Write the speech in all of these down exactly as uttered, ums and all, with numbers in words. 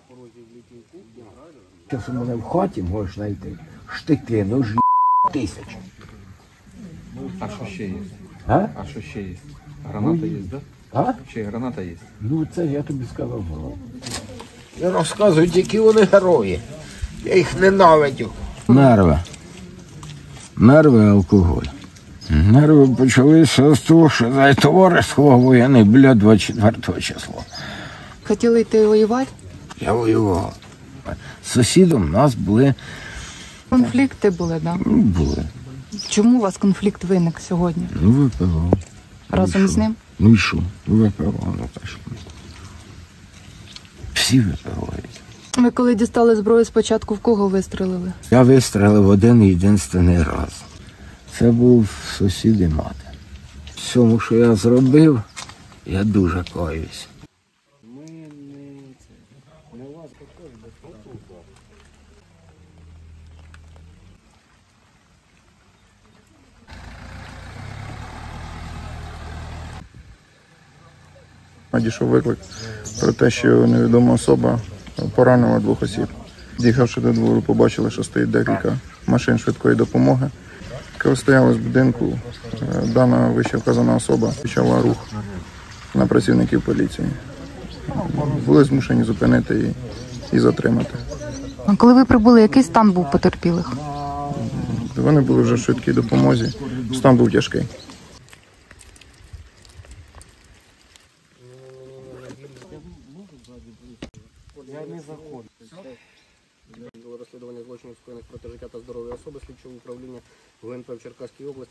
Зараз у мене в хаті можеш знайти штики, ножі, тисячі. А що ще є? А? А що ще є? Граната є, так? А? Ще й граната є. Ну це я тобі сказав. Я розказую, які вони герої. Я їх ненавидю. Нерви. Нерви і алкоголь. Нерви почалися з того, що за товариство воєнний біля двадцять четвертого числа. Хотіли йти воювати? Я воював. З сусідом у нас були, Конфлікти були, так? Да? ну, були. Чому у вас конфлікт виник сьогодні? Ну, випивав. Разом Ну, з ним? Ну і що? Випивав, Наташка. Всі випивають. Ви коли дістали зброю, спочатку в кого вистрелили? Я вистрелив один єдиний раз. Це був сусід і мати. Всьому, що я зробив, я дуже каюсь. Надійшов виклик про те, що невідома особа поранила двох осіб. Діїхавши до двору, побачили, що стоїть декілька машин швидкої допомоги. Коли стояли з будинку, дана вище вказана особа почала рух на працівників поліції. Були змушені зупинити її і затримати. А коли ви прибули, який стан був потерпілих? Вони були вже в швидкій допомозі, стан був тяжкий. Розслідування злочинів, скоєних проти життя та здоров'я особи слідчого управління ГУ ен пе в Черкаській області.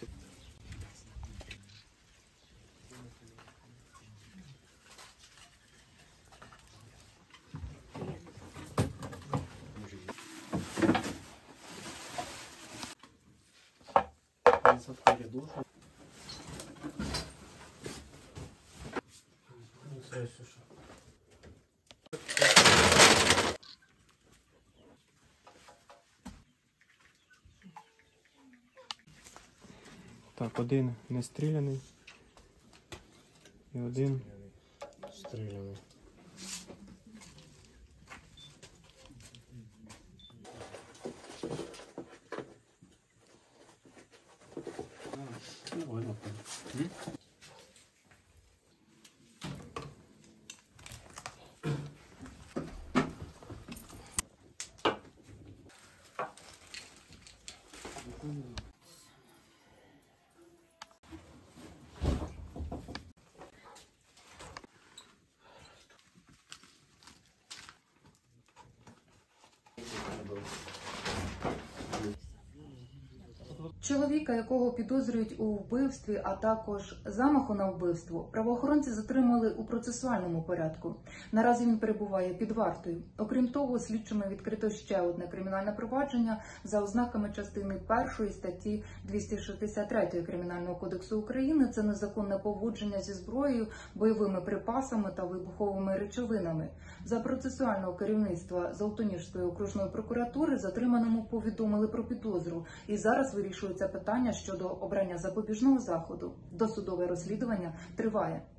Так, один не стріляний і один стріляний. Чоловіка, якого підозрюють у вбивстві, а також замаху на вбивство, правоохоронці затримали у процесуальному порядку. Наразі він перебуває під вартою. Окрім того, слідчими відкрито ще одне кримінальне провадження за ознаками частини першої статті двісті шістдесят три Кримінального кодексу України. Це незаконне поводження зі зброєю, бойовими припасами та вибуховими речовинами. За процесуального керівництва Золотоніжської окружної прокуратури затриманому повідомили про підозру. І зараз вирішується питання щодо обрання запобіжного заходу. Досудове розслідування триває.